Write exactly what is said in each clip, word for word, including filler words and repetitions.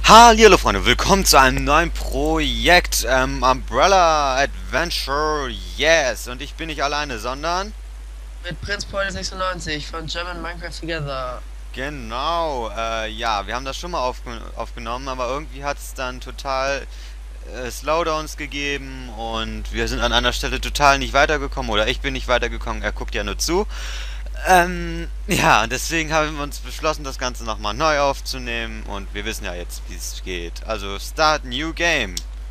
Hallo Freunde, willkommen zu einem neuen Projekt, ähm, Umbrella Adventure, yes, und ich bin nicht alleine, sondern, Mit Prinz Paul sechsundneunzig von German Minecraft Together. genau, äh, ja, wir haben das schon mal aufge aufgenommen, aber irgendwie hat es dann total äh, Slowdowns gegeben und wir sind an einer Stelle total nicht weitergekommen, oder ich bin nicht weitergekommen, er guckt ja nur zu. Ähm, ja, und deswegen haben wir uns beschlossen, das Ganze nochmal neu aufzunehmen und wir wissen ja jetzt, wie es geht. Also, Start New Game.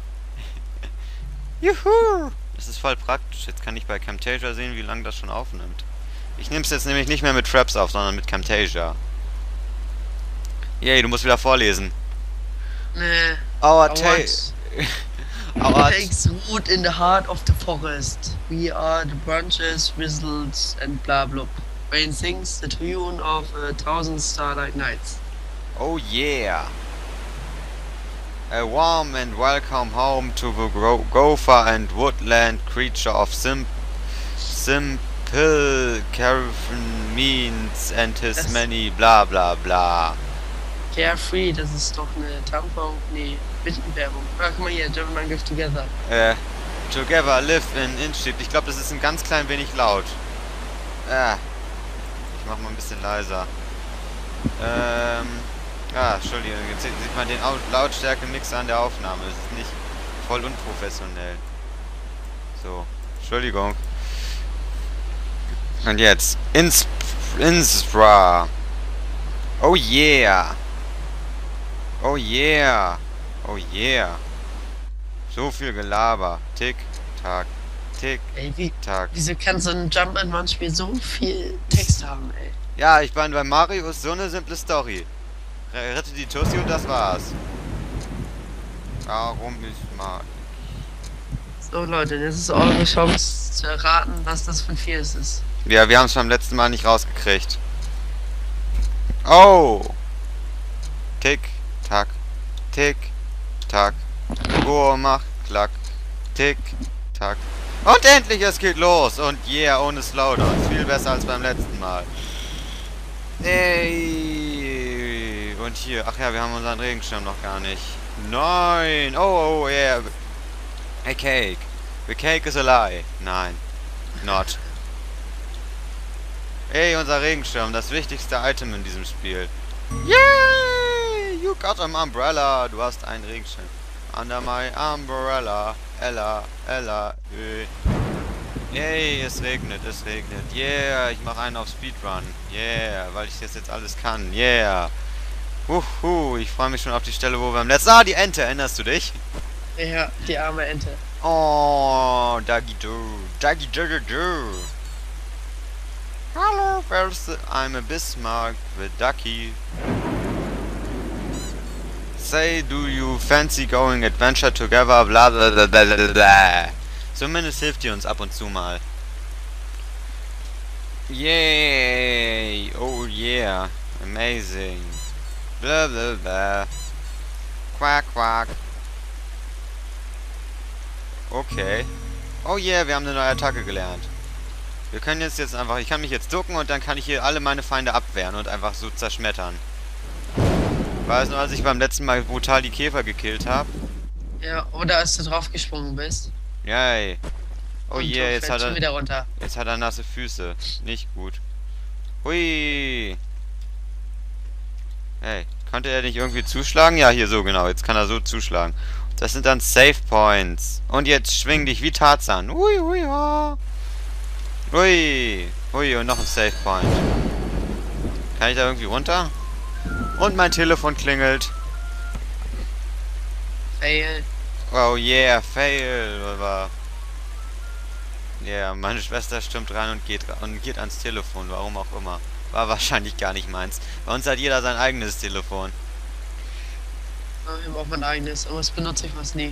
Juhu! Das ist voll praktisch. Jetzt kann ich bei Camtasia sehen, wie lange das schon aufnimmt. Ich nehme es jetzt nämlich nicht mehr mit Fraps auf, sondern mit Camtasia. Yay, du musst wieder vorlesen. Nee. Our I ta... want Our... takes root in the heart of the forest. We are the branches, whistles, and blah blah. Rain sings the tune of a thousand starlight nights. Oh yeah! A warm and welcome home to the gro gopher and woodland creature of sim simple caravan means and his Das many bla bla bla. Carefree, das ist doch eine Tampon, nee, Bindenwerbung. Ah, guck mal hier, German Minecraft Together. Äh, together live in Inchit. Ich glaube, das ist ein ganz klein wenig laut. Äh, ich mach mal ein bisschen leiser. Ähm, ah, Entschuldigung, jetzt sieht sieht man den Au- Lautstärke-Mixer an der Aufnahme. Das ist nicht voll unprofessionell. So, Entschuldigung. Und jetzt, Insp Inspra. Oh yeah. Oh yeah. Oh yeah. So viel Gelaber. Tick, tack, tick, Ey, wie, tack. wieso kann so ein Jump'n'Run-Spiel so viel Text haben, ey? Ja, ich meine, bei Mario ist so eine simple Story. Re- Rette die Tussi und das war's. Warum ist mal... So Leute, jetzt ist eure Chance zu erraten, was das für ein Vieres ist. Ja, wir haben es beim letzten Mal nicht rausgekriegt. Oh! Tick, tack, tick, tack. Uhr macht klack, tick, tack. Und endlich, es geht los. Und yeah, ohne Slowdowns. Viel besser als beim letzten Mal. Ey. Und hier, ach ja, wir haben unseren Regenschirm noch gar nicht. Nein. Oh, oh, yeah. A cake. The cake is a lie. Nein. Not. Ey, unser Regenschirm, das wichtigste Item in diesem Spiel. Yay! You got an umbrella. Du hast einen Regenschirm. Under my umbrella. Ella, Ella, ö. Yay, es regnet, es regnet. Yeah, ich mache einen auf Speedrun. Yeah, weil ich das jetzt alles kann. Yeah. Wuhu, ich freue mich schon auf die Stelle, wo wir am letzten... Ah, die Ente, erinnerst du dich? Ja, die arme Ente. Oh, Dagi do. Dagi do do do. Hello, where's the... I'm a Bismarck, the ducky. Say, do you fancy going adventure together? Bla bla bla bla bla bla. Zumindest hilft die uns ab und zu mal. Yay! Oh yeah! Amazing! Bla bla bla. Quack quack. Okay. Oh yeah, wir haben eine neue Attacke gelernt. Wir können jetzt jetzt einfach... Ich kann mich jetzt ducken und dann kann ich hier alle meine Feinde abwehren und einfach so zerschmettern. Weißt du, als ich beim letzten Mal brutal die Käfer gekillt habe? Ja, oder als du draufgesprungen bist. Yay. Oh Und yeah, du jetzt hat fällst schon er... wieder runter. Jetzt hat er nasse Füße. Nicht gut. Hui. Hey, konnte er nicht irgendwie zuschlagen? Ja, hier so genau. Jetzt kann er so zuschlagen. Das sind dann Save Points. Und jetzt schwing dich wie Tarzan. Hui, hui, ha. Hui. Hui, und noch ein Save Point. Kann ich da irgendwie runter? Und mein Telefon klingelt. Fail. Oh yeah, fail. Aber ja, yeah, meine Schwester stürmt rein und geht, und geht ans Telefon. Warum auch immer. War wahrscheinlich gar nicht meins. Bei uns hat jeder sein eigenes Telefon. Ja, ich habe auch mein eigenes, aber das benutze ich fast nie.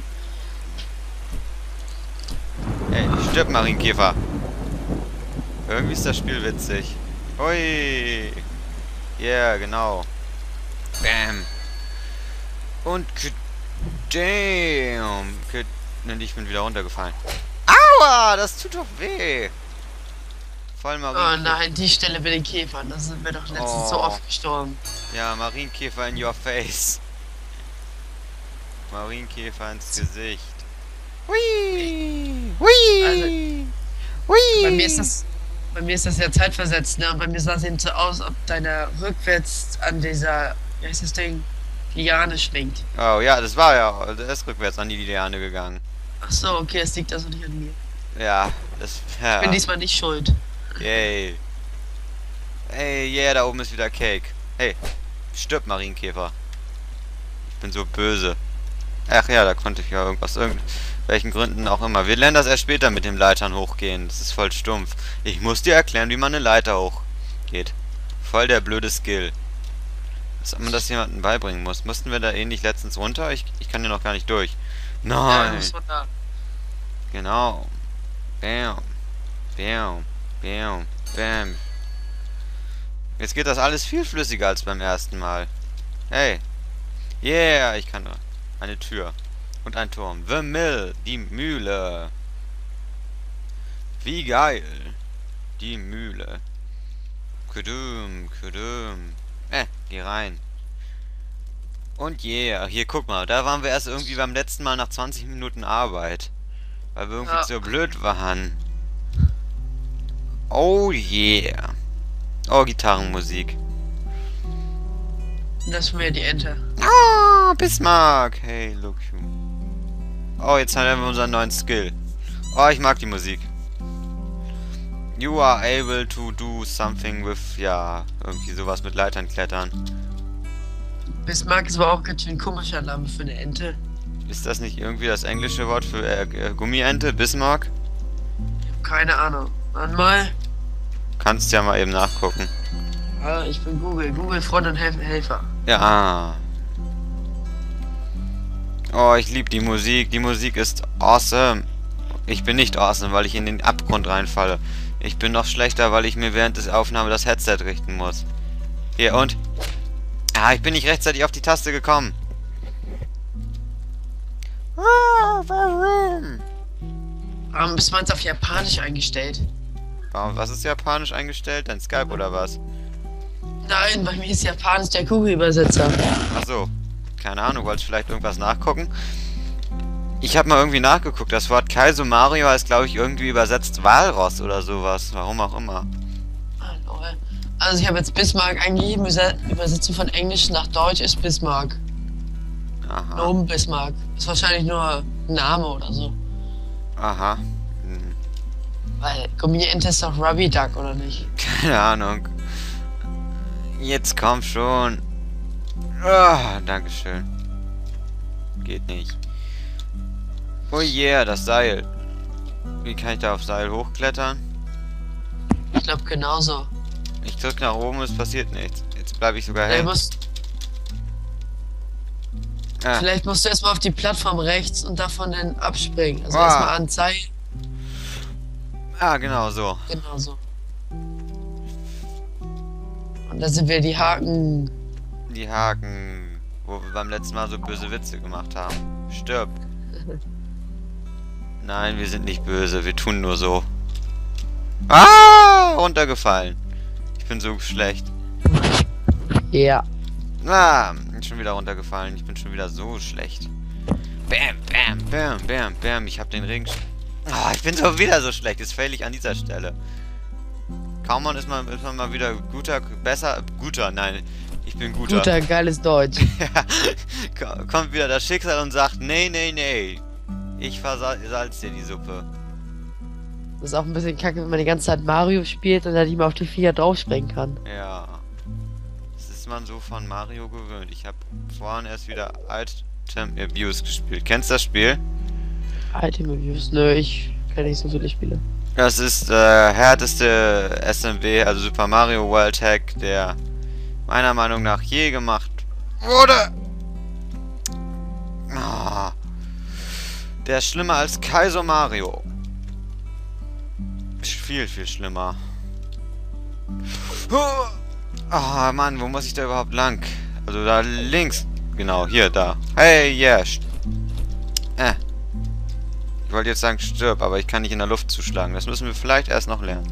Ey, stirb Marienkäfer. Irgendwie ist das Spiel witzig. Hui. Yeah, genau. Bam. Und damn. Und ich bin wieder runtergefallen. Aua, das tut doch weh. Voll Oh Marienkäfer. nein, die Stelle mit den Käfern, da sind wir doch letztens so Oh. oft gestorben. Ja, Marienkäfer in your face. Marienkäfer ins Gesicht. Hui! Hui! Also, Hui! bei mir ist das, bei mir ist das ja zeitversetzt, ne? Und bei mir sah es eben so aus, ob deiner rückwärts an dieser, wie heißt das Ding, Liane schwingt. Oh ja, das war ja, der ist rückwärts an die Liane gegangen. Ach so, okay, es liegt also nicht an mir. Ja, das, ja. Ich bin diesmal nicht schuld. Yay. Ey, yeah, da oben ist wieder Cake. Hey, stirb Marienkäfer. Ich bin so böse. Ach ja, da konnte ich ja irgendwas, irgendwelchen Gründen auch immer. Wir lernen das erst später mit den Leitern hochgehen. Das ist voll stumpf. Ich muss dir erklären, wie man eine Leiter hochgeht. Voll der blöde Skill. Dass man das jemandem beibringen muss. Mussten wir da eh nicht letztens runter? Ich, ich kann hier noch gar nicht durch. Ja, Nein. das war da. Genau. Bam. Bam. Bam. Bam. Jetzt geht das alles viel flüssiger als beim ersten Mal. Hey. Yeah, ich kann eine Tür. Und ein Turm. The Mill. Die Mühle. Wie geil. Die Mühle. Kudum, kudum. Eh, geh rein. Und yeah, hier guck mal, da waren wir erst irgendwie beim letzten Mal nach zwanzig Minuten Arbeit. Weil wir irgendwie Ja. so blöd waren. Oh yeah. Oh, Gitarrenmusik. Und das ist mir die Ente. Ah, Bismarck. Hey, look you. Oh, jetzt haben wir unseren neuen Skill. Oh, ich mag die Musik. You are able to do something with, ja, irgendwie sowas mit Leitern klettern. Bismarck ist aber auch ganz schön komischer Name für eine Ente. Ist das nicht irgendwie das englische Wort für äh, äh, Gummiente? Bismarck? Ich hab keine Ahnung. Warte mal. Kannst ja mal eben nachgucken. Ah, ich bin Google. Google Freund und Helf Helfer. Ja. Oh, ich liebe die Musik. Die Musik ist awesome. Ich bin nicht awesome, weil ich in den Abgrund reinfalle. Ich bin noch schlechter, weil ich mir während der Aufnahme das Headset richten muss. Hier, und? Ah, ich bin nicht rechtzeitig auf die Taste gekommen. Ah, warum? Warum bist du auf Japanisch eingestellt? Warum? Was ist japanisch eingestellt? Dein Skype oder was? Nein, bei mir ist Japanisch der Google-Übersetzer. Ach so. Keine Ahnung, wolltest du vielleicht irgendwas nachgucken? Ich habe mal irgendwie nachgeguckt. Das Wort Kaizo Mario heißt, glaube ich, irgendwie übersetzt Walross oder sowas. Warum auch immer. Ah, lol. Also ich habe jetzt Bismarck eingegeben. Überse- Übersetzung von Englisch nach Deutsch ist Bismarck. Aha. Oben Bismarck. Ist wahrscheinlich nur ein Name oder so. Aha. Hm. Weil Gummiente ist doch Rubby Duck, oder nicht? Keine Ahnung. Jetzt komm schon. Ah, Dankeschön. Geht nicht. Oh yeah, das Seil. Wie kann ich da auf Seil hochklettern? Ich glaube genauso. Ich drück nach oben, es passiert nichts. Jetzt bleibe ich sogar Vielleicht hängen. musst, Ah. vielleicht musst du erstmal auf die Plattform rechts und davon dann abspringen. Also Ah. erstmal an Seil. ah, genau so. Genau so. Und da sind wir die Haken. Die Haken, wo wir beim letzten Mal so böse Witze gemacht haben. Stirb. Nein, wir sind nicht böse, wir tun nur so. Ah, runtergefallen. Ich bin so schlecht. Ja. Ah, schon wieder runtergefallen. Ich bin schon wieder so schlecht. Bam, bam, bam, bam, bam. Ich hab den Ring. Ah, ich bin so wieder so schlecht. Jetzt fail ich an dieser Stelle. Kaumann ist man, ist man mal wieder guter, besser, guter, nein. Ich bin guter. Guter, geiles Deutsch. Ja, kommt wieder das Schicksal und sagt, nee, nee, nee. Ich versalz dir die Suppe. Das ist auch ein bisschen kacke, wenn man die ganze Zeit Mario spielt und dann nicht mehr auf die Viecher draufspringen kann. Ja. Das ist man so von Mario gewöhnt. Ich habe vorhin erst wieder Item Abuse gespielt. Kennst du das Spiel? Item Reviews? Nö, ich kenne nicht so viele Spiele. Das ist der äh, härteste S M W, also Super Mario World Hack, der meiner Meinung nach je gemacht wurde. Ah. Der ist schlimmer als Kaizo Mario. Viel, viel schlimmer. Ah, Mann, wo muss ich da überhaupt lang? Also da links. Genau, hier, da. Hey, yes. Äh. Ich wollte jetzt sagen, stirb, aber ich kann nicht in der Luft zuschlagen. Das müssen wir vielleicht erst noch lernen.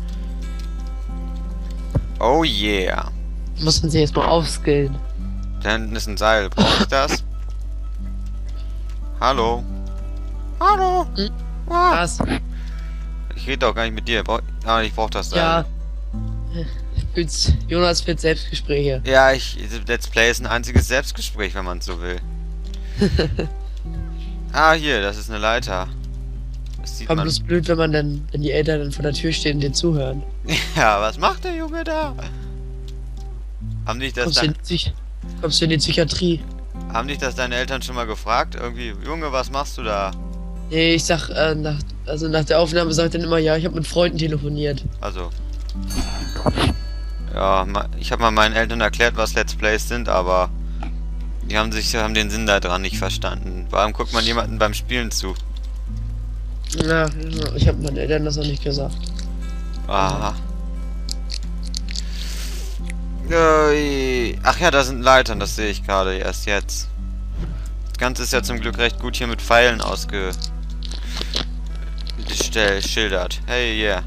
Oh yeah. Muss man sich erstmal aufskillen. Da hinten ist ein Seil. Brauche ich das? Hallo? Hallo? Hm? Ah. Was? Ich rede doch gar nicht mit dir. Brauch- Ah, ich brauch das Ja. dann. Fühlt's, Jonas führt Selbstgespräche. Ja, ich. Let's Play ist ein einziges Selbstgespräch, wenn man es so will. Ah, hier, das ist eine Leiter. Das sieht Kommt man. bloß blöd, wenn man dann, wenn die Eltern dann vor der Tür stehen und dir zuhören. Ja, was macht der Junge da? Haben dich das Kommst du, dann, in die Psych kommst du in die Psychiatrie? haben dich das deine Eltern schon mal gefragt? Irgendwie, Junge, was machst du da? Nee, ich sag, äh, nach, also nach der Aufnahme sag ich dann immer, ja, ich habe mit Freunden telefoniert. Also. Ja, ma- ich habe mal meinen Eltern erklärt, was Let's Plays sind, aber die haben sich haben den Sinn daran nicht verstanden. Warum guckt man jemanden beim Spielen zu? Ja, ich habe meinen Eltern das noch nicht gesagt. Aha. Ui. Ach ja, da sind Leitern, das sehe ich gerade erst jetzt. Das Ganze ist ja zum Glück recht gut hier mit Pfeilen ausgestellt, Hey, yeah.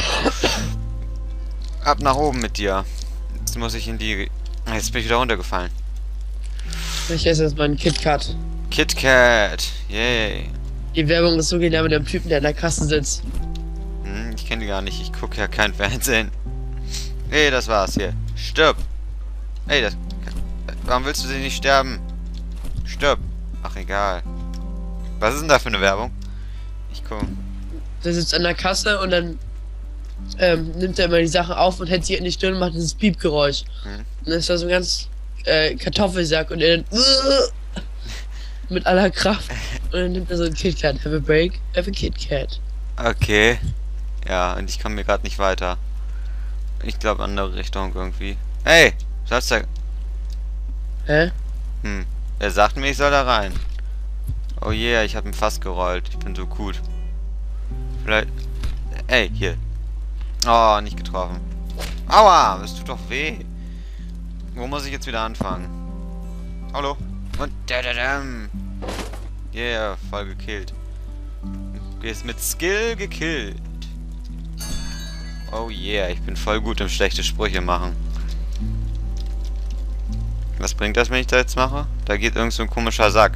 Ab nach oben mit dir. Jetzt muss ich in die... Jetzt bin ich wieder runtergefallen. Ich esse jetzt meinen KitKat. KitKat. Yay. Die Werbung ist so genial mit dem Typen, der an der Kasse sitzt. Hm, ich kenne die gar nicht. Ich gucke ja kein Fernsehen. Hey, das war's hier. Stirb. Ey, das... Warum willst du sie nicht sterben? Stirb. Ach, egal. Was ist denn da für eine Werbung? Ich guck. Der sitzt an der Kasse und dann ähm, nimmt er immer die Sachen auf und hält sie in die Stirn und macht dieses Piepgeräusch. Hm. Und dann ist da so ein ganz äh, Kartoffelsack und er dann mit aller Kraft. Und dann nimmt er so ein KitKat. Have a break, have a KitKat. Okay. Ja, und ich komme mir gerade nicht weiter. Ich glaube andere Richtung irgendwie. Hey, sollst du... Hä? Hm. Er sagt mir, ich soll da rein. Oh yeah, ich habe ihn fast gerollt. Ich bin so gut. Vielleicht... Ey, hier. Oh, nicht getroffen. Aua, das tut doch weh. Wo muss ich jetzt wieder anfangen? Hallo? Und dadadam. Yeah, voll gekillt. Du gehst mit Skill gekillt. Oh yeah, ich bin voll gut im schlechte Sprüche machen. Was bringt das, wenn ich da jetzt mache? Da geht irgend so ein komischer Sack.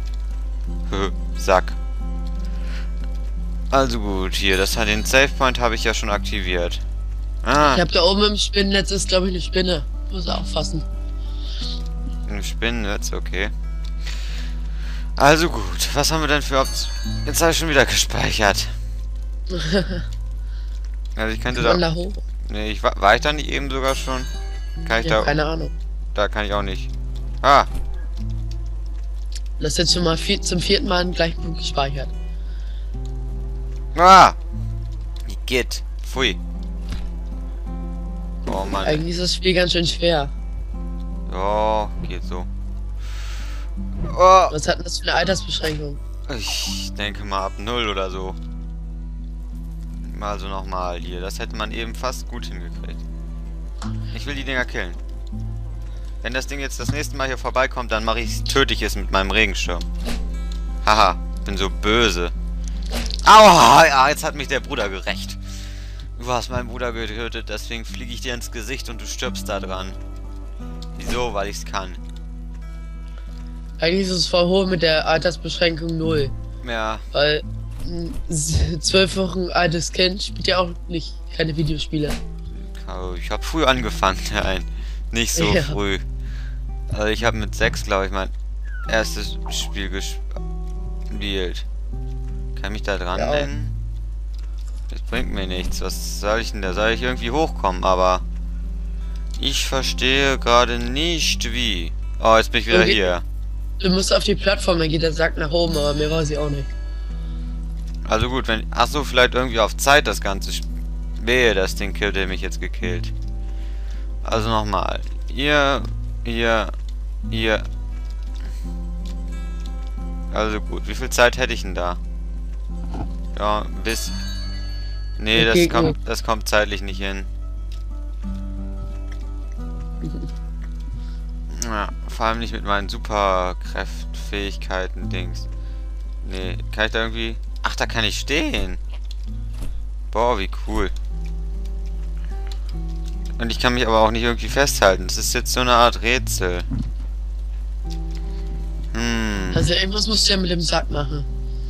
Sack. Also gut, hier, das hat den Save Point habe ich ja schon aktiviert. Ah, Ich hab da oben im Spinnennetz ist, glaube ich, eine Spinne. Muss aufpassen. ein Spinnennetz, okay. Also gut, was haben wir denn für Optionen? Jetzt habe ich schon wieder gespeichert. Also ich könnte Kann man da... da hoch? Nee, ich war, war ich da nicht eben sogar schon? Kann ich Ja, da... keine Ahnung. Da kann ich auch nicht. Ah, Das ist jetzt schon mal vier, zum vierten Mal im gleichen Punkt gespeichert. ah! Geht. Pfui. Oh Mann. Eigentlich ist das Spiel ganz schön schwer. Ja, geht so. Oh, Was hat denn das für eine Altersbeschränkung? ich denke mal ab null oder so. Also nochmal hier. Das hätte man eben fast gut hingekriegt. Ich will die Dinger killen. Wenn das Ding jetzt das nächste Mal hier vorbeikommt, dann mache ich töte ich es mit meinem Regenschirm. Haha, bin so böse. Aua, ja, jetzt hat mich der Bruder gerächt. Du hast meinen Bruder getötet, deswegen fliege ich dir ins Gesicht und du stirbst da dran. Wieso? Weil ich's kann. Eigentlich ist es voll hoch mit der Altersbeschränkung null. Ja, Weil ein zwölf Wochen altes Kind spielt ja auch nicht keine Videospiele. ich habe früh angefangen, nein. Nicht so Ja. früh. Also ich habe mit sechs, glaube ich, mein erstes Spiel gespielt. Kann mich da dran Ja. nennen? Das bringt mir nichts. Was soll ich denn da? Soll ich irgendwie hochkommen? Aber ich verstehe gerade nicht wie. Oh, jetzt bin ich wieder Okay. hier. Du musst auf die Plattform, dann geht der Sack nach oben, aber mehr weiß ich auch nicht. Also gut, wenn... Achso, vielleicht irgendwie auf Zeit das Ganze... sp- Wehe, das Ding killt, der mich jetzt gekillt. Also nochmal. Ihr... Ihr... Ihr... Also gut, wie viel Zeit hätte ich denn da? Ja, bis... Nee, das Okay, kommt, gut. das kommt zeitlich nicht hin. Ja, vor allem nicht mit meinen Superkräften, Fähigkeiten, Dings. Nee, kann ich da irgendwie... Ach, da kann ich stehen. Boah, wie cool. Und ich kann mich aber auch nicht irgendwie festhalten. Das ist jetzt so eine Art Rätsel. Hm. Also irgendwas musst du ja mit dem Sack machen.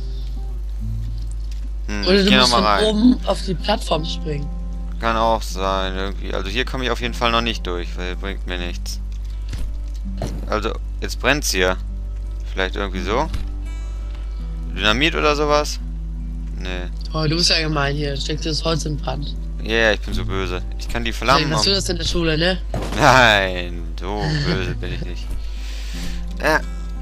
Hm, Oder ich du geh noch musst mal von rein. oben auf die Plattform springen. Kann auch sein, irgendwie. Also hier komme ich auf jeden Fall noch nicht durch, weil bringt mir nichts. Also, jetzt brennt's hier. Vielleicht irgendwie so? Dynamit oder sowas? Nee. Oh, du bist ja gemein hier. Steckst du das Holz in Brand. Ja, yeah, ich bin so böse. Ich kann die Deswegen Flammen... hast du um- das in der Schule, ne? Nein, so böse bin ich nicht. Ja.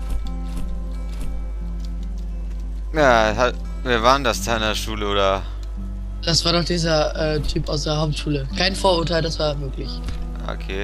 Ja, hat, wer war denn das da in der Schule, oder? Das war doch dieser äh, Typ aus der Hauptschule. Kein Vorurteil, das war wirklich. Okay.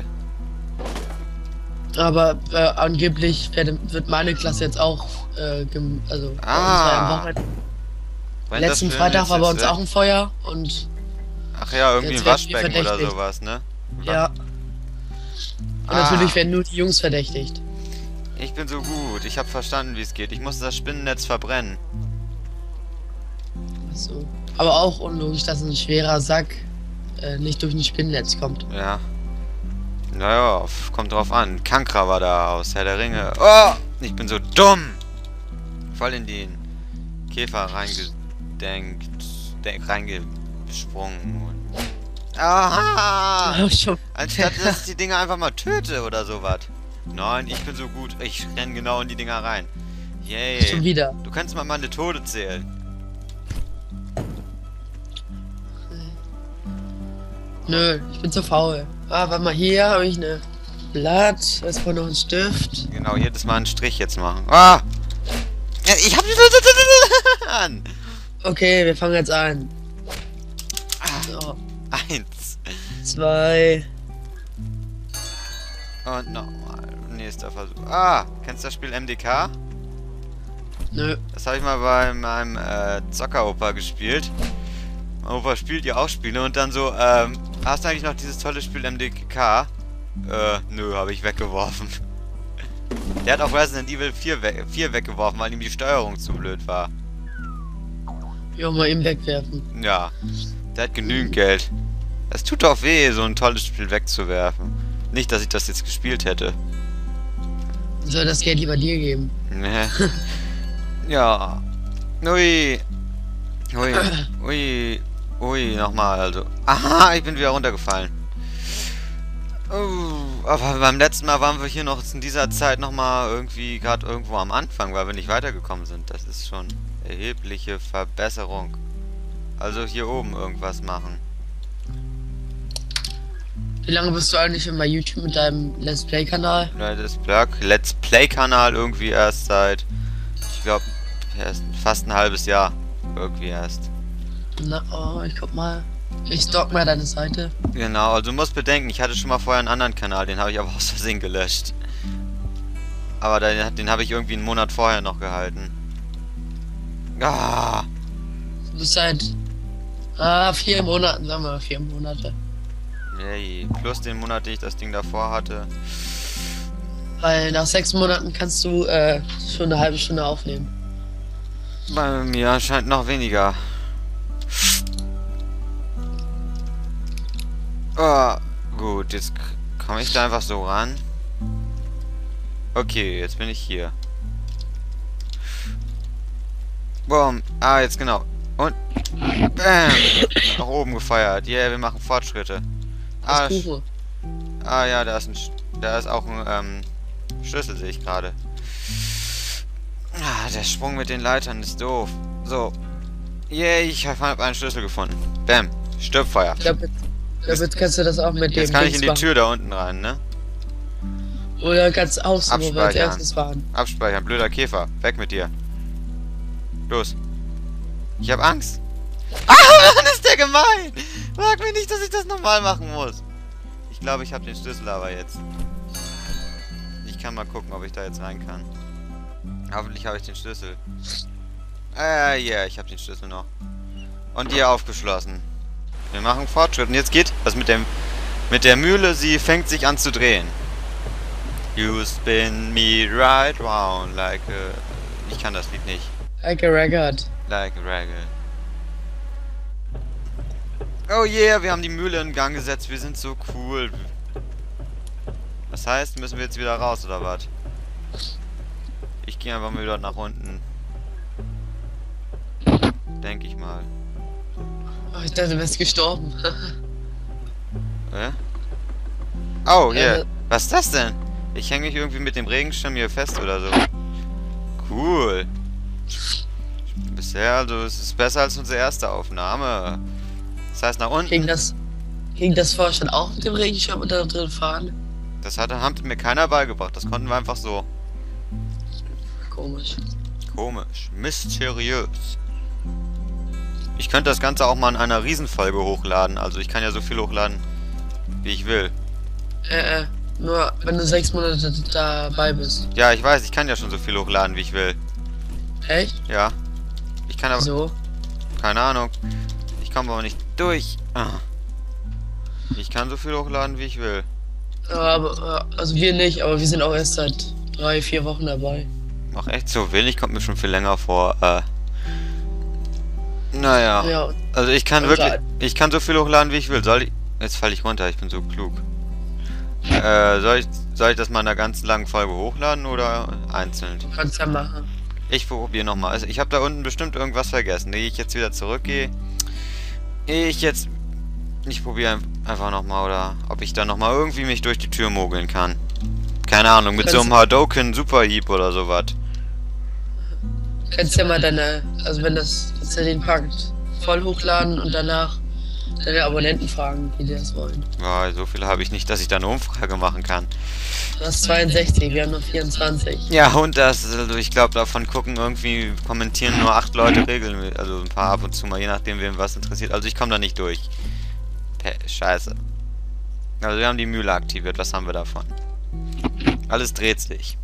Aber äh, angeblich werde, wird meine Klasse jetzt auch, äh, gem also bei uns war ja am Ah. Wochenende. Brennt das Letzten Film Freitag jetzt war bei jetzt uns weg? auch ein Feuer und Ach ja, irgendwie Jetzt ein werden wir Waschbecken oder verdächtigt. sowas, ne? ja. Und Ah. natürlich werden nur die Jungs verdächtigt. Ich bin so gut. Ich habe verstanden, wie es geht. Ich musste das Spinnennetz verbrennen. So. Aber auch unlogisch, dass ein schwerer Sack äh, nicht durch ein Spinnennetz kommt. Ja. Naja, f- kommt drauf an. Kankra war da aus Herr der Ringe. Oh! Ich bin so dumm! Voll in den Käfer reingedenkt. De reingesprungen. Und aha! Oh, schon. Anstatt dass ich die Dinger einfach mal töte oder sowas. Nein, ich bin so gut. Ich renn genau in die Dinger rein. Schon Yay. wieder. Du kannst mal meine Tode zählen. Nö, ich bin zu faul. Ah, warte mal, hier habe ich eine Blatt, da ist wohl noch ein Stift. Genau, jedes Mal einen Strich jetzt machen. Ah! Ja, ich hab an. Okay, wir fangen jetzt an. Ah, So, eins. zwei. Und nochmal. Nächster Versuch. Ah, kennst du das Spiel M D K? Nö. Das habe ich mal bei meinem äh, Zockeropa gespielt. Mein Opa spielt ja auch Spiele und dann so, ähm, hast du eigentlich noch dieses tolle Spiel M D K? Äh, nö, habe ich weggeworfen. Der hat auch Resident Evil vier, we vier weggeworfen, weil ihm die Steuerung zu blöd war. Ja, mal eben wegwerfen. Ja, der hat genügend Geld. Es tut doch weh, so ein tolles Spiel wegzuwerfen. Nicht, dass ich das jetzt gespielt hätte. Soll das Geld lieber dir geben? Ne. Ja. Ui. Ui. Ui. Ui, nochmal, also. Aha, ich bin wieder runtergefallen. Uh, aber beim letzten Mal waren wir hier noch in dieser Zeit nochmal irgendwie gerade irgendwo am Anfang, weil wir nicht weitergekommen sind. Das ist schon erhebliche Verbesserung. Also hier oben irgendwas machen. Wie lange bist du eigentlich schon bei YouTube mit deinem Let's Play-Kanal? Das Plug, Let's Play-Kanal irgendwie erst seit, ich glaube, erst fast ein halbes Jahr. Irgendwie erst. Na, oh, ich guck mal. Ich stalk mal deine Seite. Genau, also du musst bedenken, ich hatte schon mal vorher einen anderen Kanal, den habe ich aber aus Versehen gelöscht. Aber den, den habe ich irgendwie einen Monat vorher noch gehalten. Ah, Du bist seit ah, vier Monaten, sagen wir mal, vier Monate. yay. Plus den Monat, den ich das Ding davor hatte. Weil nach sechs Monaten kannst du äh, schon eine halbe Stunde aufnehmen. Bei mir anscheinend noch weniger. Oh, gut, jetzt komme ich da einfach so ran. Okay, jetzt bin ich hier. Boom. Ah, jetzt genau. Und bam. Nach oben gefeiert. Yeah, wir machen Fortschritte. Ah, Das Kuchen. ah ja, da ist ein, Sch- da ist auch ein ähm, Schlüssel, sehe ich gerade. Ah, der Sprung mit den Leitern ist doof. So. Yay, ich habe einen Schlüssel gefunden. Bam. Stirbfeuer. Ich glaube, jetzt, glaub, jetzt kannst du das auch mit Jetzt dem kann ich in die Dings Tür da unten rein, ne? machen. Oder ganz außen, wo wir als Abspeichern. erstes waren. Abspeichern. Blöder Käfer. Weg mit dir. Los. Ich hab Angst. Ah, Mann, ist der gemein! Sag mir nicht, dass ich das nochmal machen muss. Ich glaube, ich habe den Schlüssel aber jetzt. Ich kann mal gucken, ob ich da jetzt rein kann. Hoffentlich habe ich den Schlüssel. Äh, ja, yeah, ich habe den Schlüssel noch. Und die aufgeschlossen. Wir machen Fortschritt. Und jetzt geht was mit dem mit der Mühle. Sie fängt sich an zu drehen. You spin me right round like a... Ich kann das Lied nicht. Like a record. Like a raggle. Oh yeah, wir haben die Mühle in Gang gesetzt. Wir sind so cool. Was heißt, müssen wir jetzt wieder raus, oder was? Ich gehe einfach mal wieder nach unten. Denke ich mal. Oh, ich dachte, du wärst gestorben. Äh? Oh, hier. Äh, Was ist das denn? Ich hänge mich irgendwie mit dem Regenschirm hier fest oder so. Cool. Bisher, also es ist besser als unsere erste Aufnahme. Das heißt nach unten. Ging das, ging das Vorstand auch mit dem Regenschirm unter drin fahren? Das hat, hat mir keiner beigebracht. Das konnten wir einfach so. Komisch. Komisch. Mysteriös. Ich könnte das Ganze auch mal in einer Riesenfolge hochladen. Also ich kann ja so viel hochladen, wie ich will. Äh, äh, nur wenn du sechs Monate dabei bist. Ja, ich weiß, ich kann ja schon so viel hochladen, wie ich will. Echt? Ja. Ich kann aber... So? Keine Ahnung. Ich komme aber nicht durch. Ah. Ich kann so viel hochladen, wie ich will. Aber, äh, also wir nicht, aber wir sind auch erst seit drei, vier Wochen dabei. Ach echt, so wenig kommt mir schon viel länger vor. Äh... Naja. Ja, Also ich kann und wirklich... da- Ich kann so viel hochladen, wie ich will. Soll ich... Jetzt falle ich runter, ich bin so klug. Äh, soll ich, soll ich das mal in einer ganz langen Folge hochladen oder einzeln? du kannst ja machen. Ich probiere nochmal. Also ich habe da unten bestimmt irgendwas vergessen. Ehe ich jetzt wieder zurückgehe. Ehe ich jetzt... Ich probiere einfach nochmal, oder ob ich da nochmal irgendwie mich durch die Tür mogeln kann. Keine Ahnung, mit so einem Hadouken Superhieb oder sowas. Du kannst ja mal deine, also wenn das, dass er den packt, voll hochladen und danach deine Abonnenten fragen, wie die das wollen. Ja, so viel habe ich nicht, dass ich da eine Umfrage machen kann. Du hast zweiundsechzig, wir haben nur vierundzwanzig. Ja, und das, also ich glaube, davon gucken irgendwie, kommentieren nur acht Leute regelmäßig, also ein paar ab und zu mal, je nachdem, wem was interessiert. Also ich komme da nicht durch. Pe- Scheiße. Also wir haben die Mühle aktiviert, was haben wir davon? Alles dreht sich.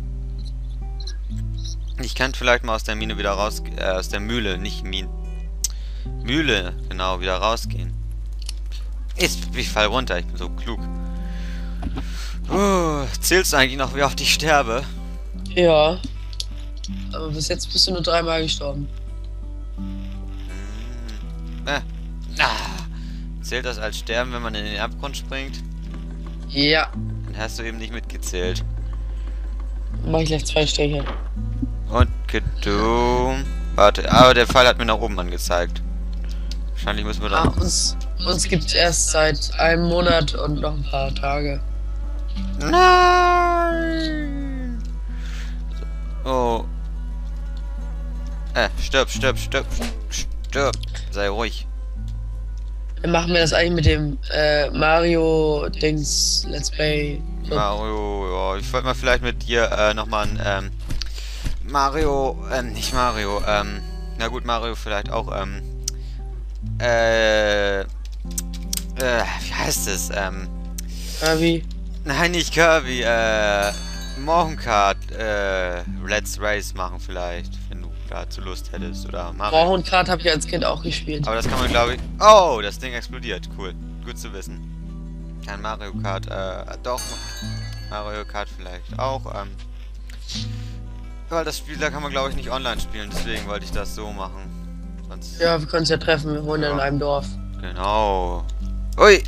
Ich könnte vielleicht mal aus der Mine wieder raus, äh, aus der Mühle, nicht Mine. Mühle, genau, wieder rausgehen. Ist, ich fall runter, ich bin so klug. Uh, zählst du eigentlich noch, wie oft ich sterbe? Ja. Aber bis jetzt bist du nur dreimal gestorben. Hm. Äh. Ah. Zählt das als Sterben, wenn man in den Abgrund springt? Ja. Dann hast du eben nicht mitgezählt. Mach ich gleich zwei Striche. Und gedum. Warte, aber der Pfeil hat mir nach oben angezeigt. Wahrscheinlich müssen wir Ah, dann... uns, uns gibt's erst seit einem Monat und noch ein paar Tage. Nein! Oh. Äh, stirb, stirb, stirb, stirb. Sei ruhig. Dann machen wir das eigentlich mit dem äh, Mario-Dings Let's Play. So. Mario, ja, ich wollte mal vielleicht mit dir äh, nochmal ein, ähm, Mario, ähm, nicht Mario, ähm, na gut, Mario vielleicht auch, ähm, äh, äh, wie heißt es, ähm, Kirby. nein, nicht Kirby, äh, Mario Kart, äh, Let's Race machen vielleicht, wenn du dazu Lust hättest, oder Mario. Mario Kart habe ich als Kind auch gespielt. Aber das kann man, glaube ich, oh, das Ding explodiert, cool, gut zu wissen. Kein Mario Kart, äh, doch, Mario Kart vielleicht auch, ähm, weil das Spiel, da kann man, glaube ich, nicht online spielen, deswegen wollte ich das so machen. Sonst... Ja, wir können uns ja treffen, wir wohnen ja in Ja. einem Dorf. Genau. Ui!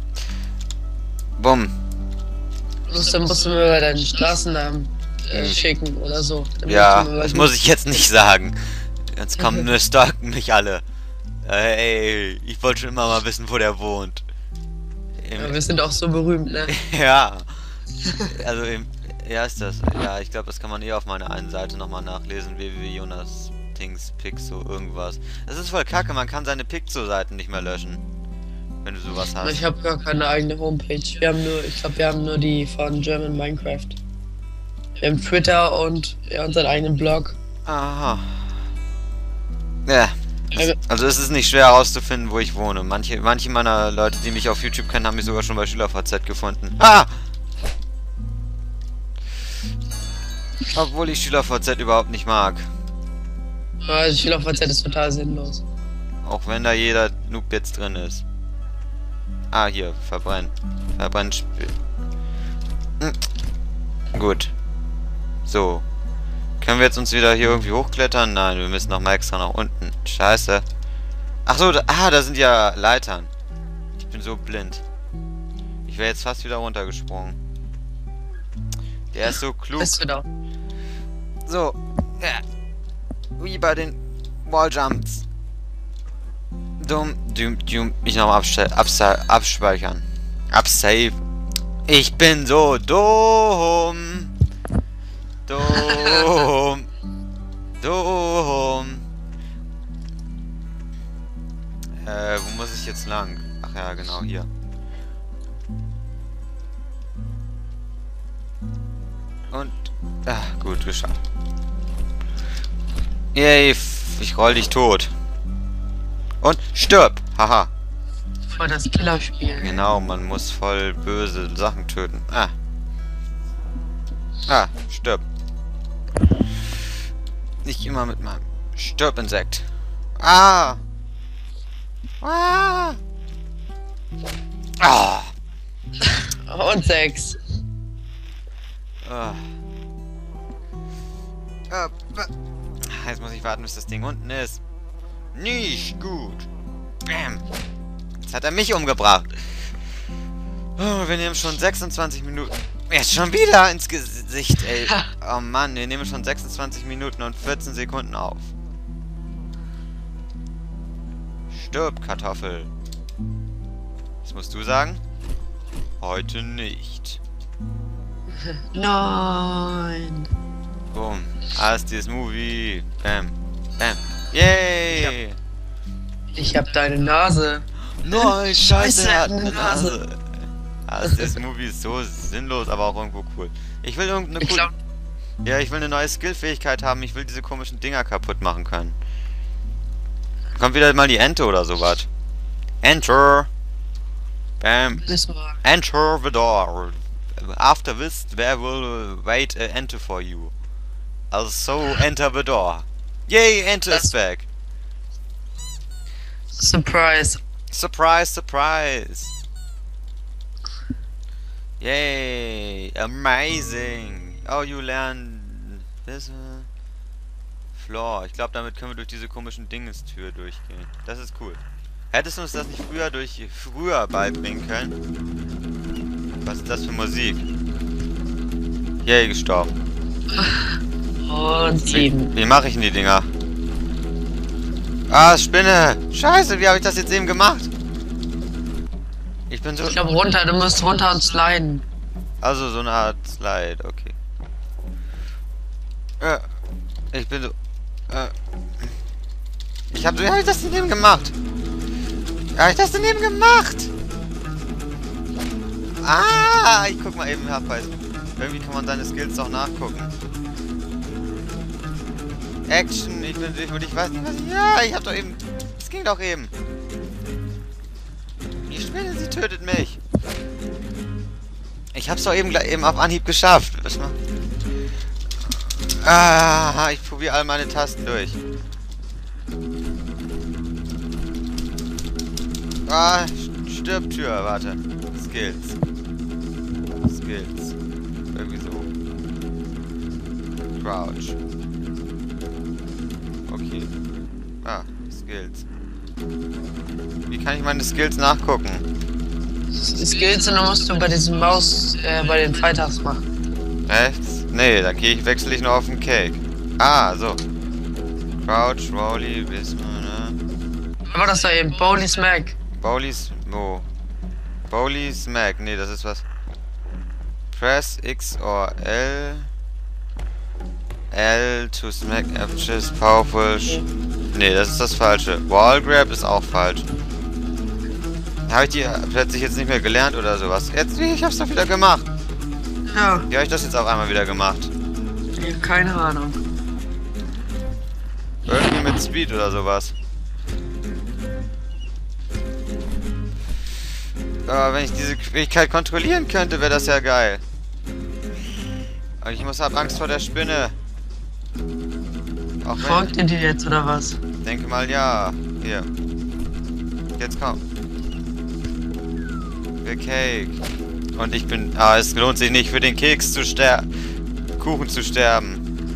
Bumm. Musst, dann musst du mir mal deinen Straßennamen äh, schicken oder so. Dann Ja, musst du mir mal das die- muss ich jetzt nicht sagen. Jetzt kommen nur stalken mich alle. Ey, ich wollte schon immer mal wissen, wo der wohnt. Ja, Im, wir sind auch so berühmt, ne? ja. Also im... Ja, ist das. Ja, ich glaube, das kann man eh auf meiner einen Seite nochmal nachlesen. w w w punkt jonas dings pixo irgendwas. Das ist voll kacke, man kann seine Pixo-Seiten nicht mehr löschen. Wenn du sowas hast. Ich habe gar keine eigene Homepage. Wir haben nur, ich glaube, wir haben nur die von German Minecraft. Wir haben Twitter und ja, unseren eigenen Blog. Aha. Ja. Also- Also es ist nicht schwer herauszufinden, wo ich wohne. Manche, manche meiner Leute, die mich auf YouTube kennen, haben mich sogar schon bei SchülerVZ gefunden. Ah! Obwohl ich SchülerVZ überhaupt nicht mag. Also ich will auf W Z ist total sinnlos. Auch wenn da jeder Noob jetzt drin ist. Ah, hier, verbrennen. Verbrennen Spiel. Hm. Gut. So. Können wir jetzt uns wieder hier irgendwie hochklettern? Nein, wir müssen noch mal extra nach unten. Scheiße. Ach so, da, ah, da sind ja Leitern. Ich bin so blind. Ich wäre jetzt fast wieder runtergesprungen. Der ist so klug. Bist du da? So. Ja. Wie bei den Walljumps. Dumm, dumm, dumm. Ich nochmal abspeichern. Absave. Ich bin so dumm. Dumm. Dumm. Äh, wo muss ich jetzt lang? Ach ja, genau, hier. Und... Ah, gut, geschafft. Yay, ich roll dich tot. Und stirb! Haha. Voll das Killerspiel. Genau, man muss voll böse Sachen töten. Ah. Ah, stirb. Nicht immer mit meinem Stirb-Insekt. Ah! Ah! Ah! Und sechs. Ah. Ah, jetzt muss ich warten, bis das Ding unten ist. Nicht gut. Bam. Jetzt hat er mich umgebracht. Oh, wir nehmen schon sechsundzwanzig Minuten. Jetzt schon wieder ins Gesicht, ey. Oh Mann, wir nehmen schon sechsundzwanzig Minuten und vierzehn Sekunden auf. Stirb, Kartoffel. Was musst du sagen? Heute nicht. Nein. Boom. As this movie. Bam. Bam. Yay! Ich hab deine Nase. Nein, scheiße, er hat eine eine Nase. As this movie ist so sinnlos, aber auch irgendwo cool. Ich will irgendeine Ich coole... glaub, Ja, ich will eine neue Skillfähigkeit haben. Ich will diese komischen Dinger kaputt machen können. Kommt wieder mal die Ente oder sowas. Enter. Bam. das war. Enter the door. After this, there will wait a ente for you. Also, enter the door. Yay, ente is back. Surprise. Surprise, surprise. Yay, amazing. Oh, you learn this uh, floor. Ich glaube, damit können wir durch diese komischen Dingestür durchgehen. Das ist cool. Hättest du uns das nicht früher durch früher beibringen können? Was ist das für Musik? Yay, gestorben. Und sieben. Wie, wie mache ich denn die Dinger? Ah, Spinne! Scheiße, wie habe ich das jetzt eben gemacht? Ich bin so... Ich glaube runter, du musst runter und sliden. Also so eine Art Slide, okay. Äh, ich bin so... Äh, ich hab... Wie hab ich das denn eben gemacht? Wie hab ich das denn eben gemacht? Ah, ich guck mal eben nach, weil irgendwie kann man seine Skills doch nachgucken. Action, ich bin... Ich, ich weiß nicht, was ich... Ja, ich hab doch eben... Das ging doch eben. Die Spinne, sie tötet mich. Ich hab's doch eben, eben auf Anhieb geschafft. Was mal? Ah, ich probiere all meine Tasten durch. Ah, stirb Tür, warte. Skills. Skills. Irgendwie so. Crouch. Okay. Ah, Skills. Wie kann ich meine Skills nachgucken? Skills und dann musst du bei diesem Maus, äh, bei den Freitags machen. Rechts? Nee, dann gehe ich, wechsle ich nur auf den Cake. Ah, so. Crouch, Rolly, wissen wir, ne? Aber das war eben Bowley Smack. Bowley's, wo? Bowley Smack, nee, das ist was. Press X or L. L to smack edges, powerful. Nee, das ist das Falsche. Wall Grab ist auch falsch. Habe ich die plötzlich jetzt nicht mehr gelernt oder sowas? Jetzt, ich hab's doch wieder gemacht. Ja. Wie habe ich das jetzt auf einmal wieder gemacht? Keine Ahnung. Irgendwie mit Speed oder sowas. Aber wenn ich diese Fähigkeit kontrollieren könnte, wäre das ja geil. Aber ich muss hab Angst vor der Spinne. Auch wenn Folgt ihr dir jetzt oder was? ich denke mal ja. Hier. Jetzt komm. Der Cake. Und ich bin... Ah, es lohnt sich nicht für den Keks zu sterben. Kuchen zu sterben.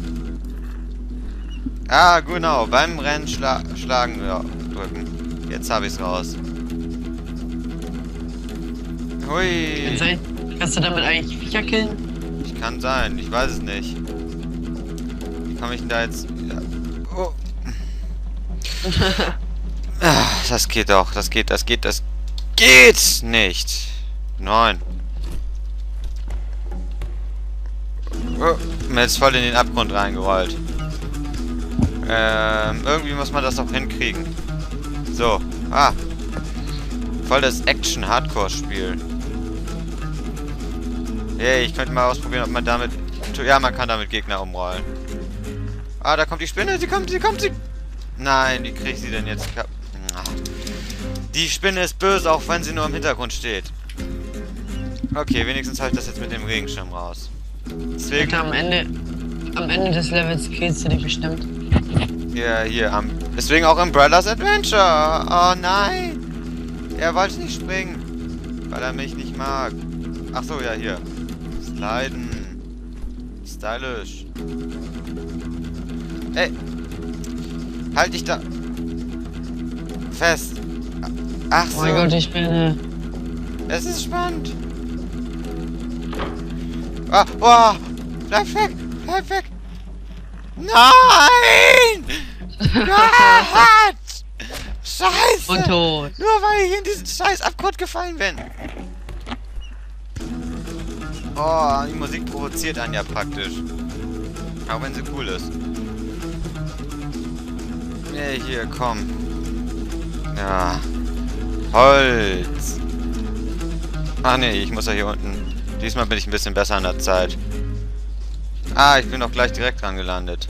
Ah, genau. Beim Rennen schla schlagen. Ja, drücken. Jetzt habe ich's raus. Hui. Kannst du damit eigentlich Viecher killen? Ich kann sein. Ich weiß es nicht. komme ich denn da jetzt... Ja. Oh. Ah, das geht doch. Das geht, das geht, das geht nicht. Nein. Oh, mir ist voll in den Abgrund reingerollt. Ähm, irgendwie muss man das auch hinkriegen. So. Ah. Voll das Action-Hardcore-Spiel. Yay, ich könnte mal ausprobieren, ob man damit... Ja, man kann damit Gegner umrollen. Ah, da kommt die Spinne. Sie kommt, sie kommt, sie... Nein, wie kriege ich sie denn jetzt kaputt? Die Spinne ist böse, auch wenn sie nur im Hintergrund steht. Okay, wenigstens habe ich das jetzt mit dem Regenschirm raus. Deswegen... Am Ende... Am Ende des Levels killst du dich bestimmt. Ja, hier, am... Deswegen auch Umbrellas Adventure. Oh nein. Er wollte nicht springen. Weil er mich nicht mag. Ach so, ja, hier. Sliden. Stylisch. Ey. Halt dich da. Fest. Ach so. Oh mein Gott, ich bin... Äh Es ist spannend. Ah, oh. Bleib weg. Bleib weg. Nein! Gott! Scheiße! Und tot. Nur weil ich in diesen scheiß Abgrund gefallen bin. Oh, die Musik provoziert einen ja praktisch. Auch wenn sie cool ist. Nee, hier, komm. Ja. Holz. Ach nee, ich muss ja hier unten. Diesmal bin ich ein bisschen besser an der Zeit. Ah, ich bin doch gleich direkt dran gelandet.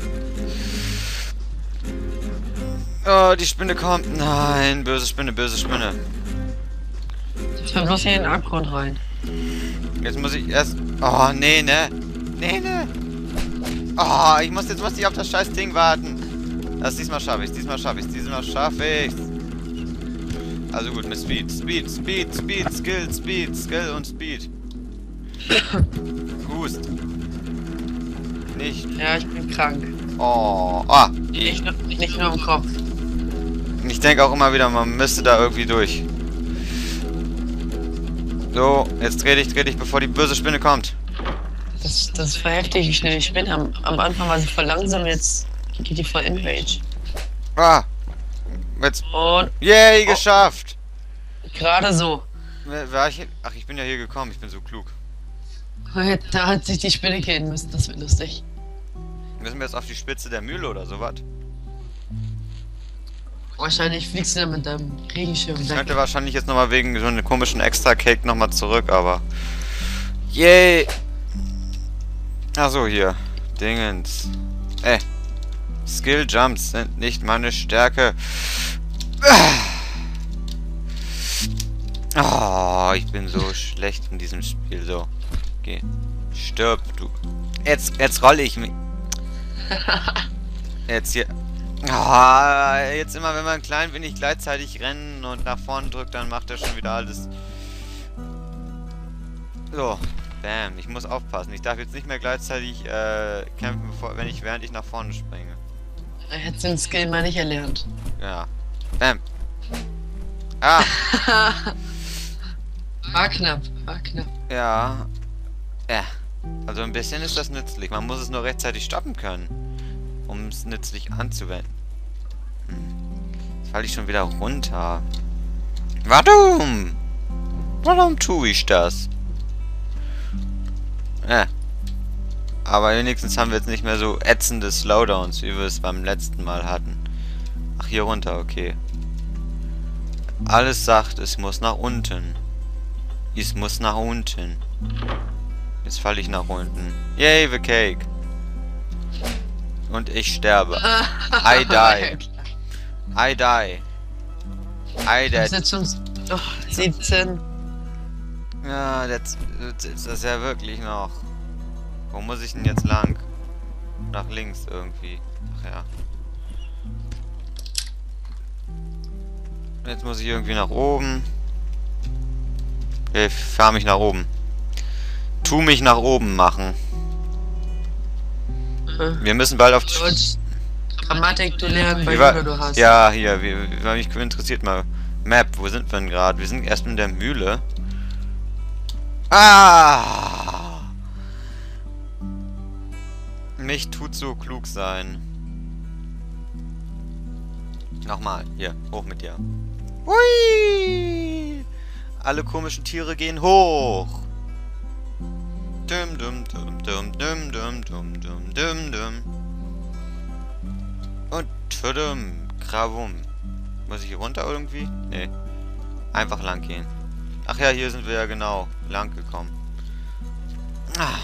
Oh, die Spinne kommt. Nein, böse Spinne, böse Spinne. Ich bin bloß hier in den Abgrund rein. Jetzt muss ich erst... Oh, nee, ne? Nee, ne? Oh, ich muss jetzt muss ich auf das scheiß Ding warten. Das diesmal schaffe ich, diesmal schaffe ich, diesmal schaffe ich's. Also gut, mit Speed, Speed, Speed, Speed, Skill, Speed, Skill und Speed. Hust. Nicht. Ja, ich bin krank. Oh, ah. Nicht nur, nicht nur im Kopf. Ich denke auch immer wieder, man müsste da irgendwie durch. So, jetzt dreh dich, dreh dich, bevor die böse Spinne kommt. Das, das ist voll heftig, wie schnell ich bin. Am, am Anfang war sie voll langsam, jetzt geht die voll in Rage. Ah. Jetzt. Und Yay, geschafft. gerade so. Wer- War ich hier? Ach, ich bin ja hier gekommen, ich bin so klug. Da hat sich die Spinne killen müssen, das wird lustig. Müssen wir jetzt auf die Spitze der Mühle oder sowas? Wahrscheinlich fliegst du dann mit deinem Regenschirm Ich weg. könnte wahrscheinlich jetzt nochmal wegen so einem komischen Extra-Cake nochmal zurück, aber... Yay! Achso, hier. Dingens. Äh. Skill-Jumps sind nicht meine Stärke. Oh, ich bin so schlecht in diesem Spiel. So. Geh. Stirb, du. Jetzt, jetzt rolle ich mich. Jetzt hier. Ah, jetzt immer, wenn man klein wenig gleichzeitig rennen und nach vorne drückt, dann macht er schon wieder alles. So, bam, ich muss aufpassen. Ich darf jetzt nicht mehr gleichzeitig äh, kämpfen, bevor, wenn ich während ich nach vorne springe. Er hätte den Skill mal nicht erlernt. Ja. Bam. Ah, War knapp, war knapp. ja. Ja. Also ein bisschen ist das nützlich. Man muss es nur rechtzeitig stoppen können, um es nützlich anzuwenden. Hm. Jetzt falle ich schon wieder runter. Warum? Warum tue ich das? Ja. Aber wenigstens haben wir jetzt nicht mehr so ätzende Slowdowns, wie wir es beim letzten Mal hatten. Ach, hier runter, okay. Alles sagt, es muss nach unten. Es muss nach unten. Jetzt falle ich nach unten. Yay, the cake. Und ich sterbe. I die. I die. I Das ist dead. jetzt schon oh, siebzehn. Ja, das, das ist das ja wirklich noch. Wo muss ich denn jetzt lang? Nach links irgendwie. Ach ja. Jetzt muss ich irgendwie nach oben. Ich fahr mich nach oben. Tu mich nach oben machen. Wir müssen bald auf die... Deutsch, Grammatik du lernen, Wie weil war- du hast. Ja, hier, wie, wie, mich interessiert mal. Map, wo sind wir denn gerade? Wir sind erst in der Mühle. Ah! Mich tut so klug sein. Nochmal. Hier, hoch mit dir. Hui! Alle komischen Tiere gehen hoch. Dum dum dum dum dum dum dum dum dum dum. Und tüdum, kravum. Muss ich hier runter irgendwie? Nee. Einfach lang gehen. Ach ja, hier sind wir ja genau lang gekommen. Ah.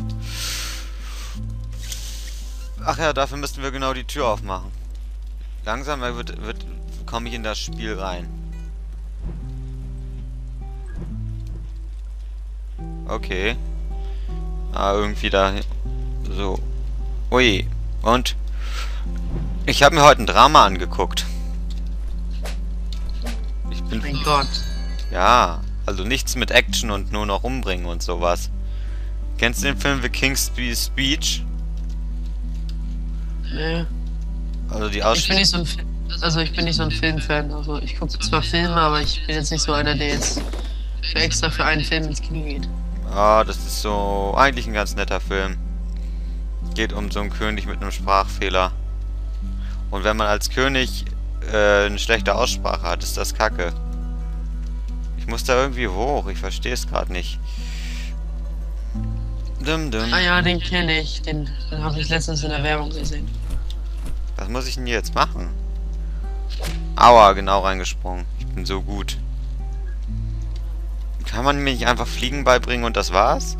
Ach ja, dafür müssten wir genau die Tür aufmachen. Langsam wird, wird, komme ich in das Spiel rein. Okay. Ah, irgendwie da... So. Ui. Und? Ich habe mir heute ein Drama angeguckt. Ich bin... Mein Gott. Ja, also nichts mit Action und nur noch umbringen und sowas. Kennst du den Film The King's Speech? Nee. Also die Ich Aus... bin nicht so ein Film, also ich bin nicht so ein Filmfan. Also ich gucke zwar Filme, aber ich bin jetzt nicht so einer, der jetzt für extra für einen Film ins Kino geht. Ah, das ist so eigentlich ein ganz netter Film. Geht um so einen König mit einem Sprachfehler. Und wenn man als König äh, eine schlechte Aussprache hat, ist das Kacke. Ich muss da irgendwie hoch, ich verstehe es gerade nicht. Dum, dum. Ah ja, den kenne ich. Den, den habe ich letztens in der Werbung gesehen. Was muss ich denn jetzt machen? Aua, genau reingesprungen. Ich bin so gut. Kann man mir nicht einfach Fliegen beibringen und das war's?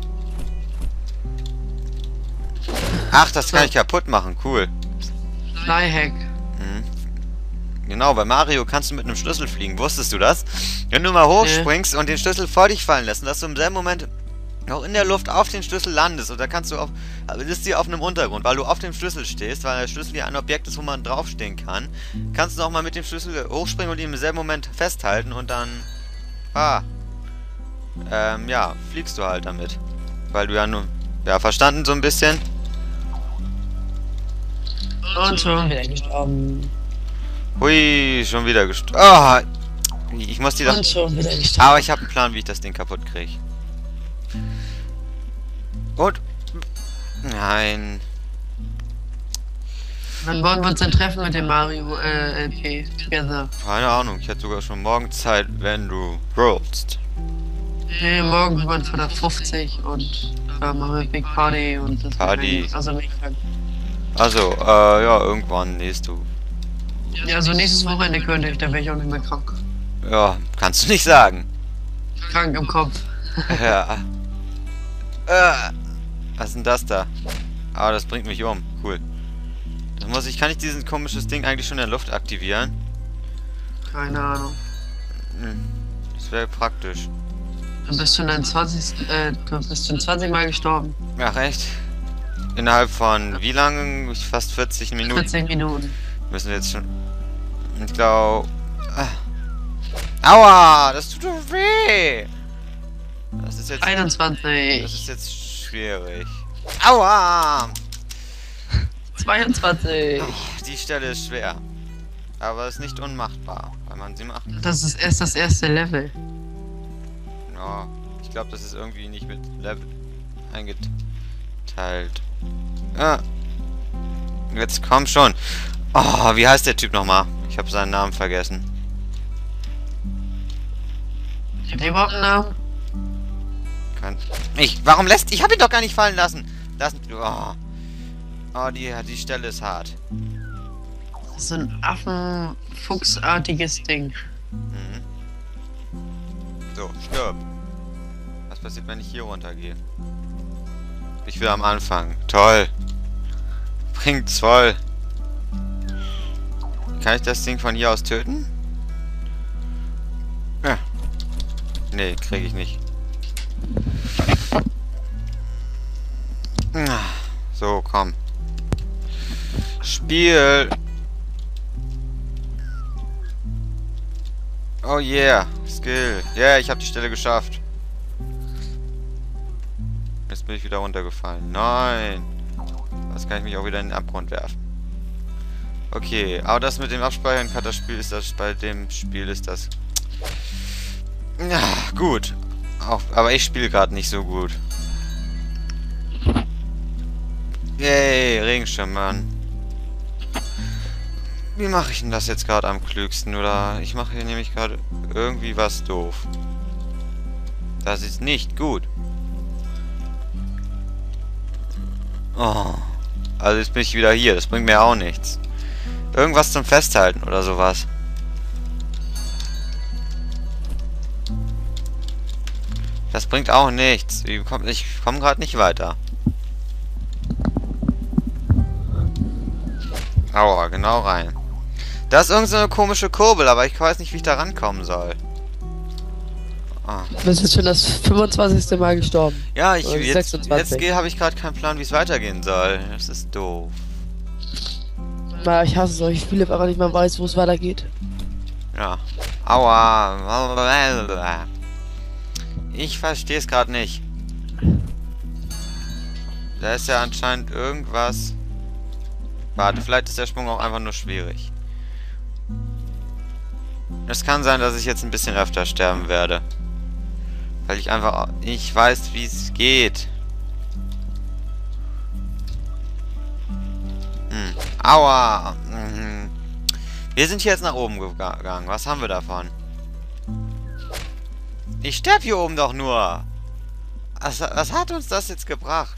Ach, das kann ich kaputt machen. Cool. Flyhack. Mhm. Genau, bei Mario kannst du mit einem Schlüssel fliegen. Wusstest du das? Wenn du mal hochspringst und den Schlüssel vor dich fallen lässt und dass du im selben Moment noch in der Luft auf den Schlüssel landest und da kannst du auf... Also das ist hier auf einem Untergrund, weil du auf dem Schlüssel stehst, weil der Schlüssel ja ein Objekt ist, wo man draufstehen kann. Kannst du noch mal mit dem Schlüssel hochspringen und ihn im selben Moment festhalten und dann... Ah... Ähm, ja, fliegst du halt damit. Weil du ja nur... Ja, verstanden so ein bisschen? Und schon wieder gestorben. Hui, schon wieder gestorben. Ah, ich muss die... Und schon wieder gestorben. Aber ich habe einen Plan, wie ich das Ding kaputt kriege. Und... Nein. Wann wollen wir uns denn treffen mit dem Mario äh, L P together? Keine Ahnung, ich hätte sogar schon morgen Zeit, wenn du rollst. Nee, morgen sind wir von der fünfzig und da machen wir Big Party und das Party. wird also mega. Also, äh, ja, irgendwann nächste. Ja, also nächstes Wochenende könnte ich, da wäre ich auch nicht mehr krank. Ja, kannst du nicht sagen. Krank im Kopf. Ja. Äh, was ist denn das da? Ah, das bringt mich um. Cool. Das muss ich, kann ich dieses komisches Ding eigentlich schon in der Luft aktivieren? Keine Ahnung. Hm, das wäre praktisch. Du bist schon dein zwanzig. Äh, du bist schon zwanzig Mal gestorben. Ach, echt? Innerhalb von wie lange? Fast vierzig Minuten. vierzig Minuten. Müssen wir jetzt schon... Ich glaube... Aua! Das tut doch weh! Das ist jetzt... einundzwanzig. Das ist jetzt schwierig. Aua! zweiundzwanzig. Oh, die Stelle ist schwer. Aber ist nicht unmachbar, weil man sie macht. Das ist erst das erste Level. Ja, ich glaube, das ist irgendwie nicht mit Level eingeteilt. Ah. Jetzt komm schon. Oh, wie heißt der Typ nochmal? Ich habe seinen Namen vergessen. Hat der überhaupt einen Namen? Kann ich. Warum lässt... Ich habe ihn doch gar nicht fallen lassen. Lassen... Oh. Oh, die, die Stelle ist hart. Das ist so ein Affenfuchsartiges Ding. Mhm. So, stirb. Was passiert, wenn ich hier runtergehe? Ich will am Anfang. Toll. Bringt's voll. Kann ich das Ding von hier aus töten? Ja. Nee, kriege ich nicht. So, komm. Spiel. Oh yeah, Skill. Yeah, ich habe die Stelle geschafft. Jetzt bin ich wieder runtergefallen. Nein. Das kann ich mich auch wieder in den Abgrund werfen. Okay, aber das mit dem Abspeichern kann das Spiel ist das bei dem Spiel ist das. Ja, gut. Auch, aber ich spiele gerade nicht so gut. Yay, Regenschirm, Mann. Wie mache ich denn das jetzt gerade am klügsten? Oder ich mache hier nämlich gerade irgendwie was doof. Das ist nicht gut. Oh. Also jetzt bin ich wieder hier. Das bringt mir auch nichts. Irgendwas zum Festhalten oder sowas. Das bringt auch nichts. Ich komme komm gerade nicht weiter. Aua, genau rein. Da ist irgend so eine komische Kurbel, aber ich weiß nicht, wie ich da rankommen soll. Ah. Du bist jetzt schon das fünfundzwanzigste Mal gestorben. Ja, ich, Oder jetzt, sechsundzwanzig. jetzt habe ich gerade keinen Plan, wie es weitergehen soll. Das ist doof. Na, ich hasse solche Spiele, weil man nicht mal weiß, wo es weitergeht. Ja. Aua. Ich verstehe es gerade nicht. Da ist ja anscheinend irgendwas. Warte, vielleicht ist der Sprung auch einfach nur schwierig. Es kann sein, dass ich jetzt ein bisschen öfter sterben werde. Weil ich einfach nicht weiß, wie es geht. Hm. Aua. Mhm. Wir sind hier jetzt nach oben gegangen. Was haben wir davon? Ich sterbe hier oben doch nur. Was, was hat uns das jetzt gebracht?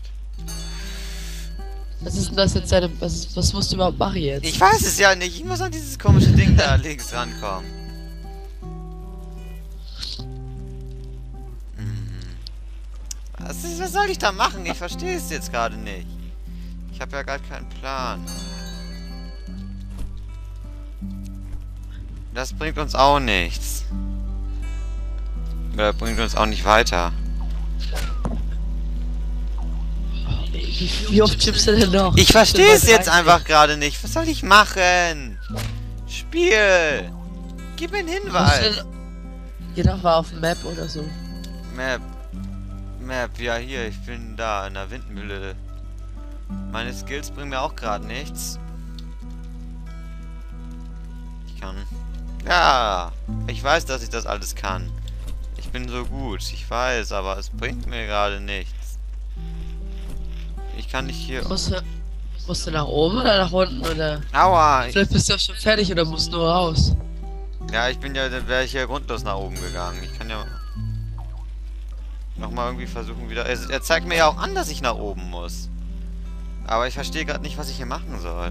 Was ist denn das jetzt deine... Was, ist, was musst du überhaupt machen jetzt? Ich weiß es ja nicht. Ich muss an dieses komische Ding da links rankommen. Was, ist, was soll ich da machen? Ich verstehe es jetzt gerade nicht. Ich habe ja gar keinen Plan. Das bringt uns auch nichts. Das bringt uns auch nicht weiter. Wie oft chippst du denn noch? Ich verstehe es jetzt einfach gerade nicht. Was soll ich machen? Spiel! Gib mir einen Hinweis. Geh doch mal auf Map oder so. Map. Map, ja hier, ich bin da in der Windmühle. Meine Skills bringen mir auch gerade nichts. Ich kann... Ja, ich weiß, dass ich das alles kann. Ich bin so gut, ich weiß, aber es bringt mir gerade nichts. Ich kann nicht hier... Musst du, musst du nach oben oder nach unten oder... Aua! Vielleicht bist du auch schon fertig oder musst nur raus. Ja, ich bin ja, dann wäre ich ja grundlos nach oben gegangen. Ich kann ja... nochmal irgendwie versuchen wieder... Er, er zeigt mir ja auch an, dass ich nach oben muss. Aber ich verstehe gerade nicht, was ich hier machen soll.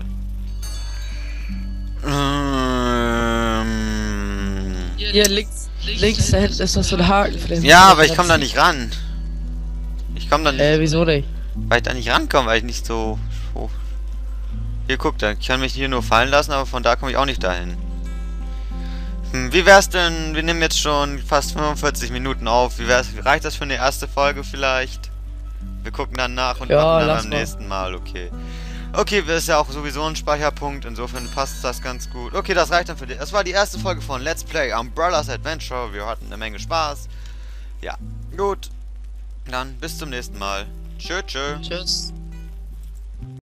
Ähm... Hier links, links da hinten ist noch so ein Haken für den... Ja, aber ich komme da nicht ran. Ich komme da nicht... Äh, wieso nicht? Weil ich da nicht rankomme, weil ich nicht so hoch... Hier, guck, da ich kann mich hier nur fallen lassen, aber von da komme ich auch nicht dahin. Hm, wie wär's denn, wir nehmen jetzt schon fast fünfundvierzig Minuten auf, wie wär's, reicht das für eine erste Folge vielleicht? Wir gucken dann nach und Ja, machen dann lass beim mal. nächsten Mal, okay. Okay, das ist ja auch sowieso ein Speicherpunkt, insofern passt das ganz gut. Okay, das reicht dann für dich. Das war die erste Folge von Let's Play Umbrellas Adventure, wir hatten eine Menge Spaß. Ja, gut. Dann bis zum nächsten Mal. Tschö, tschö. Tschüss.